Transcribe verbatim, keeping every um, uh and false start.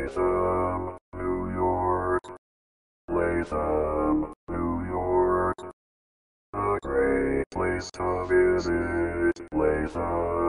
Latham, New York. Latham, New York. A great place to visit. Latham.